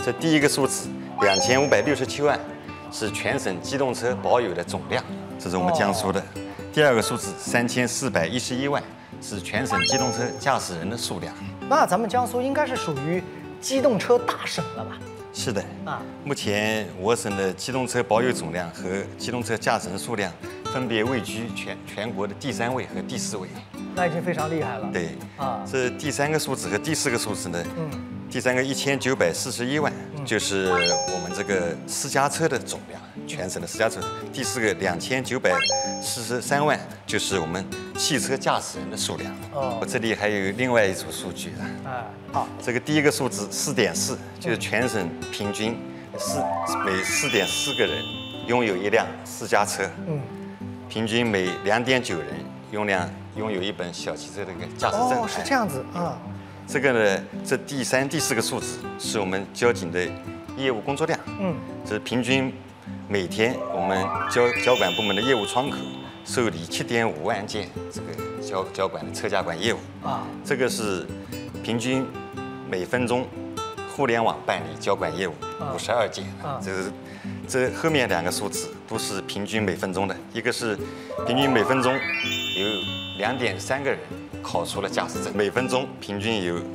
这第一个数字2567万是全省机动车保有的总量，这是我们江苏的。第二个数字3411万是全省机动车驾驶人的数量。 那咱们江苏应该是属于机动车大省了吧？ 是的，目前我省的机动车保有总量和机动车驾驶人数量分别位居全国的第3位和第4位。 那已经非常厉害了。 对，这第3个数字和第4个数字呢？第3个1941万就是我们这个私家车的总量，全省的私家车。第4个2943万就是我们汽车驾驶人的数量。我这里还有另外一组数据的。好，这个第一个数字4.4，就是全省平均每4.4个人拥有一辆私家车。平均每2.9人拥有一本小汽车的一个驾驶证。 是这样子啊。 这个呢，这第3、第4个数字是我们交警的业务工作量。这平均每天我们交管部门的业务窗口受理7.5万件这个交管的车驾管业务。这个是平均每分钟互联网办理交管业务52件。这后面2个数字都是平均每分钟的，一个是平均每分钟有2.3个人考出了驾驶证，每分钟平均有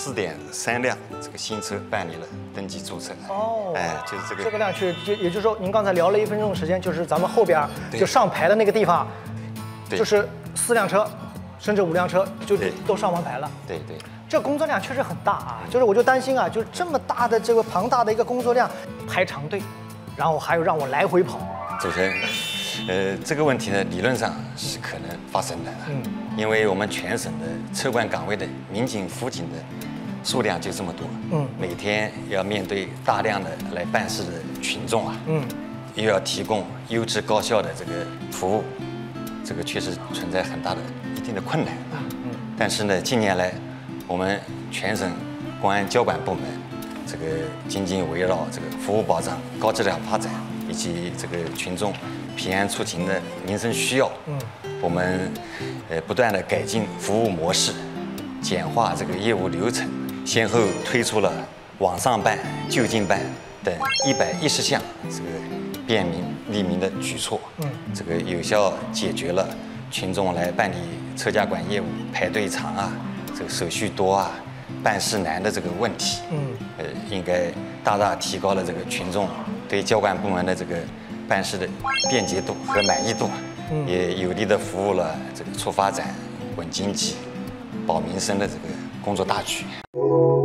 4.3辆这个新车办理了登记注册。就是这个。这个量也就是说，您刚才聊了1分钟的时间，就是咱们后边就上牌的那个地方，就是4辆车，甚至5辆车就都上完牌了。对。这工作量确实很大啊，就是我就担心啊，就是这么大的这个庞大的一个工作量，排长队，然后还有让我来回跑。主持人，这个问题呢，理论上是可能发生的。因为我们全省的车管岗位的民警、辅警的数量就这么多。每天要面对大量的来办事的群众啊。又要提供优质高效的这个服务，这个确实存在很大的一定的困难。但是呢，近年来我们全省公安交管部门这个紧紧围绕这个服务保障、高质量发展以及这个群众平安出行的民生需要，我们不断的改进服务模式，简化这个业务流程，先后推出了网上办、就近办等110项这个便民利民的举措，这个有效解决了群众来办理车驾管业务排队长啊、这个手续多啊、办事难的这个问题。应该大大提高了这个群众对交管部门的这个办事的便捷度和满意度，也有力地服务了这个促发展、稳经济、保民生的这个工作大局。